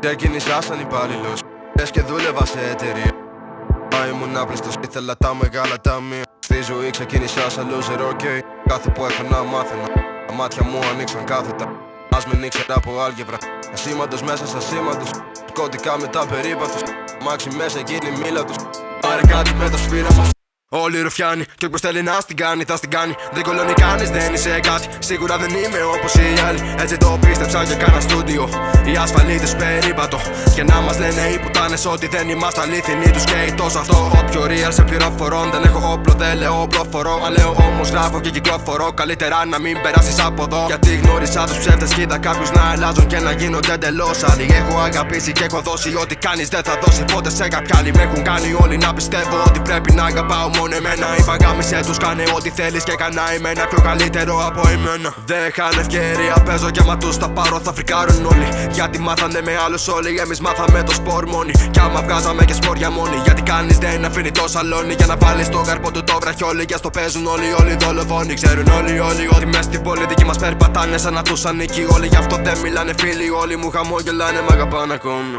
Ξεκίνησα σαν υπάλληλος, λες και δούλευα σε εταιρεία. Μα ήμουν άπλιστος, ήθελα τα μεγάλα ταμεία. Στη ζωή ξεκίνησα σαν loser, ok. Κάθε που έχω να μάθαινα, τα μάτια μου ανοίξαν κάθετα. Ας μην ήξερα από άλγευρα, ασήμαντος μέσα στα σήμαντος. Κώδικα με τα περίπατος, μάξι μέσα εκείνη η μίλα τους. Πάρε κάτι με το σφύραμα. Όλοι οι ρουφιάνοι, κι όποιος θέλει να στην κάνει, θα στην κάνει. Δεν κολώνει κανείς, δεν είσαι κάτι. Σίγουρα δεν είμαι όπως οι άλλοι. Έτσι το πίστεψα και κάνα στούντιο. Οι ασφαλίτες περίπατο. Και να μας λένε οι πουτάνες ότι δεν είμαστε αλήθινοι. Τους καίει τόσο αυτό. Όποιο real σε πληροφορών. Δεν έχω όπλο, δεν λέω προφορώ. Αν λέω όμως γράφω και κυκλοφορώ. Καλύτερα να μην περάσεις από εδώ. Γιατί γνώρισα τους ψεύτες. Κοίτα κάποιους να αλλάζουν και να γίνονται εντελώς άλλοι. Έχω αγαπήσει και έχω δώσει ό,τι κάνεις δεν θα δώσει ποτέ σε κάποια άλλη. Με έχουν κάνει όλοι να πιστεύω ότι πρέπει να αγαπάω μόνο εμένα. Η παγάμισε τους κάνε ό,τι θέλεις και κανά εμένα πιο καλύτερο από εμένα. Δεν χάνε ευκαιρία, παίζω και μα τους τα πάρω θα φρικάρουν όλοι. Γιατί μάθανε με άλλους όλοι, εμείς μάθαμε το σπορ μόνοι. Κι άμα βγάζαμε και σπορ για μόνοι. Γιατί κανείς δεν αφήνει το σαλόνι για να βάλει στο καρπό του το βραχιόλι. Και στο παίζουν όλοι δολοφόνοι. Ξέρουν όλοι ότι μες στην πόλη δική μας περπατάνε σαν να τους ανήκει όλοι. Γι' αυτό δεν μιλάνε φίλοι όλοι μου χαμόγελάνε μ' αγαπάνε ακόμη.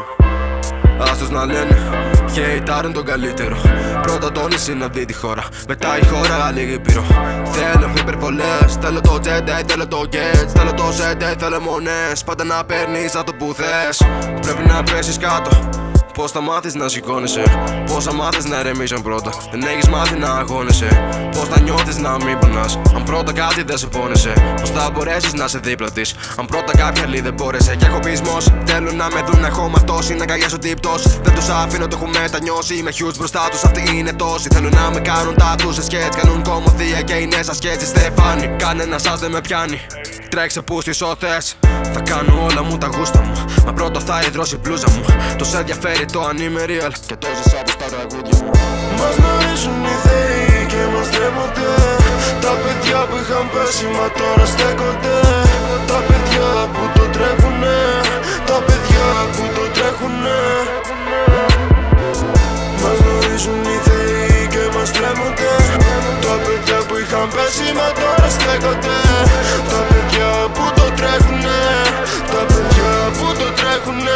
Ας τους να λένε, χεϊτάρουν τον καλύτερο. Πρώτα τον εσύ να δει τη χώρα, μετά η χώρα λίγη πυρό. Θέλω υπερβολές, θέλω το τζέντε, θέλω το γκέτς. Θέλω το ζέντε, θέλω μονές. Πάντα να παίρνεις από το που θες. Πρέπει να πέσεις κάτω. Πώς θα μάθεις να σηκώνεσαι, πώς θα μάθεις να ηρεμείς πρώτα. Δεν έχεις μάθει να αγώνεσαι, πώς θα νιώθεις να μην πονάς. Αν πρώτα κάτι δεν σε πόνεσαι, πώς θα μπορέσεις να σε δίπλα της. Αν πρώτα κάποια άλλη δεν μπόρεσε. Και έχω πεισμός, θέλουν να με δουν να έχω ματώσει. Να καγιάσω την πτώση, δεν τους αφήνω το έχω μετανιώσει. Είμαι huge μπροστά τους, αυτοί είναι τόσοι. Θέλουν να με κάνουν τα τους σε σκέτς. Κάνουν κομμωδία και είναι σαν σκέτς. Δεν φάνει, κανένα σας δεν με πιάνει. Τρέξε που στις οθές, θα κάνω όλα μου τα γούστα μου. Μα πρώτα θα υδρώσει η μπλούζα μου. Τους ενδιαφέρει το αν είμαι real και το ζεις από στα τραγούδια μου. Μας γνωρίζουν οι θεοί και μας τρέμονται. Τα παιδιά που είχαν πέσει μα τώρα στέκονται. Τα παιδιά που το τρέχουνε, τα παιδιά που το τρέχουνε. Μας γνωρίζουν οι θεοί και μας τρέμονται. Τα παιδιά που είχαν πέσει μα τώρα στέκονται. Τα παιδιά που το τρέχουνε, τα παιδιά που το τρέχουνε.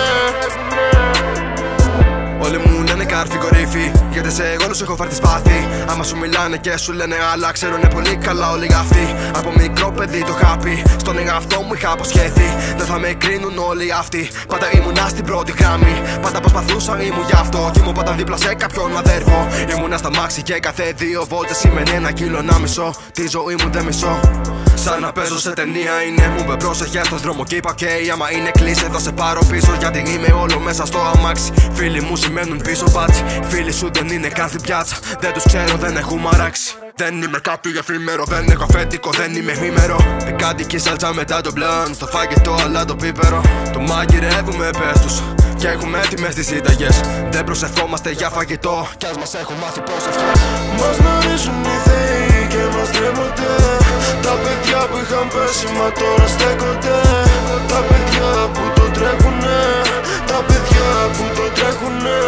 Όλοι μου λένε κάρφι κορύφη, γιατί σε όλους έχω φάρει τη σπάθη. Άμα σου μιλάνε και σου λένε άλλα, ξέρουνε πολύ καλά όλοι αυτοί. Από μικρό παιδί το είχα πει, στον εαυτό μου είχα αποσχέθει. Δεν θα με κρίνουν όλοι αυτοί, πάντα ήμουνα στην πρώτη γραμμή. Πάντα προσπαθούσα ήμουν γι' αυτό, κι ήμουν πάντα δίπλα σε κάποιον αδέρφο. Ήμουνα στα μάξι και κάθε 2 βόλτες σημαίνει 1 κιλό να μισώ. Τη ζωή μου δεν μισώ. Σαν να παίζω σε ταινία είναι μου με πρόσεχε στον δρόμο και είπα ok. Άμα είναι κλείσει θα σε πάρω πίσω, γιατί είμαι όλο μέσα στο αμάξι. Φίλοι μου σημαίνουν πίσω μπάτσι, φίλοι σου δεν είναι καν στην πιάτσα. Δεν τους ξέρω, δεν έχουμε αράξει. Δεν είμαι κάτι εφήμερο, δεν έχω αφεντικό, δεν είμαι χήμερο. Εκάτοικη σάλτσα μετά το μπλαν, στο φαγητό αλλά το πίπερο. Το μαγειρεύουμε πες τους και έχουμε έτοιμες τις σύνταγες. Δεν προσευχόμαστε για φαγητό, κι ας μας έχουν μάθει προσευχές. Μας γνωρίζουν οι θεοί και μας τρέμονται. Τα παιδιά που είχαν πέσει μα τώρα στέκονται. Τα παιδιά που το τρέχουνε, τα παιδιά που το τρέχουνε.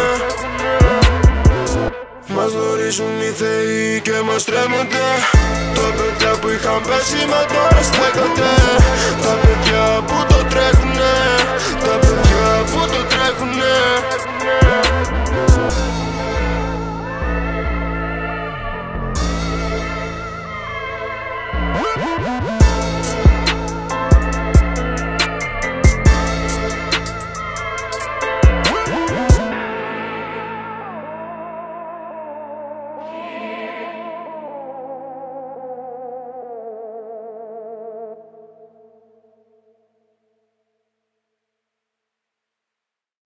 Μας γνωρίζουν οι θεοί και μας τρέμονται. Τα παιδιά που είχαν πέσει μα τώρα στέκονται.